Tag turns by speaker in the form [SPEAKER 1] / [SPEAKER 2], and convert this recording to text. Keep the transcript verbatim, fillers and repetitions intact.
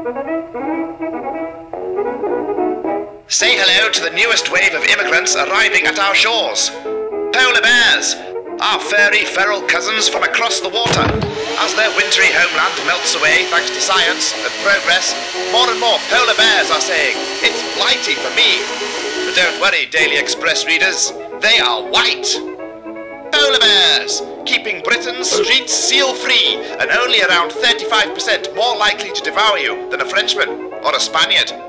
[SPEAKER 1] Say hello to the newest wave of immigrants arriving at our shores. Polar bears, our furry feral cousins from across the water. As their wintry homeland melts away thanks to science and progress, more and more polar bears are saying, "It's blighty for me." But don't worry, Daily Express readers, they are white. Polar bears, keeping Britain's streets seal-free and only around thirty-five percent more likely to devour you than a Frenchman or a Spaniard.